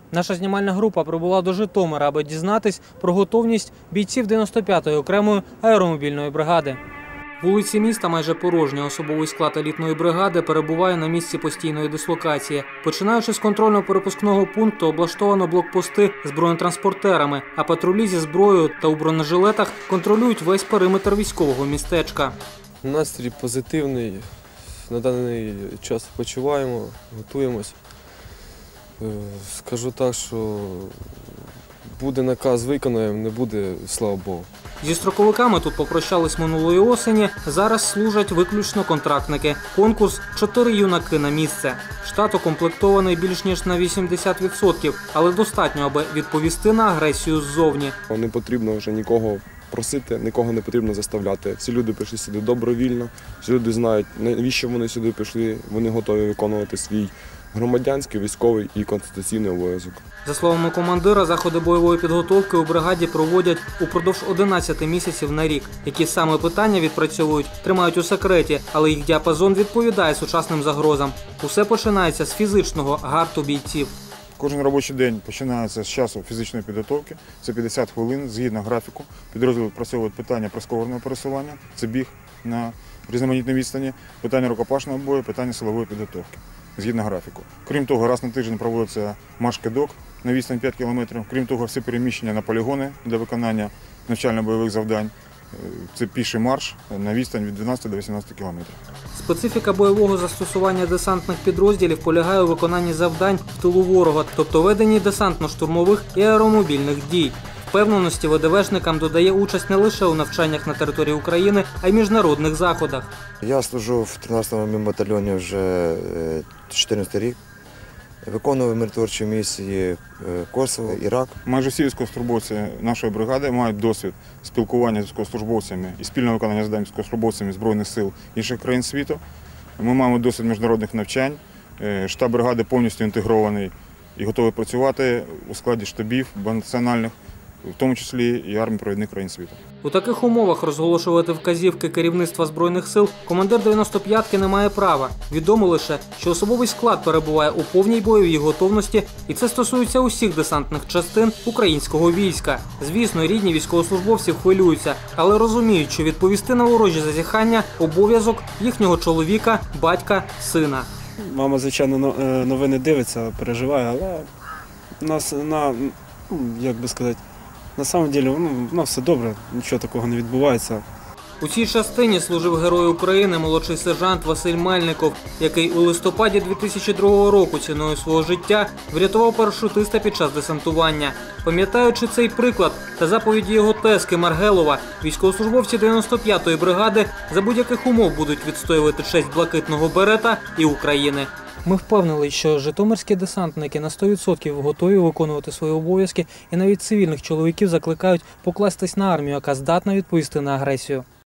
Наша знімальна група прибула до Житомира, аби дізнатись про готовність бійців 95-ї окремої аеромобільної бригади. Вулиці міста майже порожні. Особовий склад елітної бригади перебуває на місці постійної дислокації. Починаючи з контрольно-перепускного пункту, облаштовано блокпости з бронетранспортерами, а патрулі зі зброєю та у бронежилетах контролюють весь периметр військового містечка. Настрій позитивний. На даний час почуваємо, готуємось. Скажу так, що буде наказ, виконаємо, не буде, слава Богу. Зі строковиками тут попрощались минулої осені, зараз служать виключно контрактники. Конкурс – 4 юнаки на місце. Штат укомплектований більш ніж на 80%, але достатньо, аби відповісти на агресію ззовні. Не потрібно вже нікого просити, нікого не потрібно заставляти. Всі люди прийшли сюди добровільно, всі люди знають, навіщо вони сюди пішли, вони готові виконувати свій громадянський, військовий і конституційний обов'язок. За словами командира, заходи бойової підготовки у бригаді проводять упродовж 11 місяців на рік. Які саме питання відпрацьовують, тримають у секреті, але їх діапазон відповідає сучасним загрозам. Усе починається з фізичного гарту бійців. Кожен робочий день починається з часу фізичної підготовки. Це 50 хвилин, згідно графіку. Підрозділи відпрацьовують питання прискореного пересування, це біг на різноманітній відстані, питання рукопашного бою, питання силової підготовки, згідно графіку. Крім того, раз на тиждень проводиться марш-кидок на відстань 5 кілометрів. Крім того, всі переміщення на полігони для виконання навчально-бойових завдань. Це піший марш на відстань від 12 до 18 кілометрів. Специфіка бойового застосування десантних підрозділів полягає у виконанні завдань в тилу ворога, тобто веденні десантно-штурмових і аеромобільних дій. Впевненості ВДВшникам додає участь не лише у навчаннях на території України, а й міжнародних заходах. Я служу в 13-му батальйоні вже 14 рік. Виконував миротворчі місії Косово, Ірак. Майже всі військовослужбовці нашої бригади мають досвід спілкування з військовослужбовцями і спільного виконання завдань з військовослужбовцями Збройних сил інших країн світу. Ми маємо досвід міжнародних навчань. Штаб бригади повністю інтегрований і готовий працювати у складі штабів багатонаціональних, в тому числі і армії провідних країн світу. У таких умовах розголошувати вказівки керівництва Збройних сил командир 95-ки не має права. Відомо лише, що особовий склад перебуває у повній бойовій готовності, і це стосується усіх десантних частин українського війська. Звісно, рідні військовослужбовців хвилюються, але розуміють, що відповісти на ворожі зазіхання – обов'язок їхнього чоловіка, батька, сина. Мама, звичайно, новини дивиться, переживає, але у нас, як би сказати, на самом деле, у нас все добре, нічого такого не відбувається. У цій частині служив Герой України молодший сержант Василь Мельников, який у листопаді 2002 року ціною свого життя врятував парашутиста під час десантування. Пам'ятаючи цей приклад та заповіді його тезки Маргелова, військовослужбовці 95-ї бригади за будь-яких умов будуть відстоювати честь блакитного берета і України. Ми впевнені, що житомирські десантники на 100% готові виконувати свої обов'язки і навіть цивільних чоловіків закликають покластись на армію, яка здатна відповісти на агресію.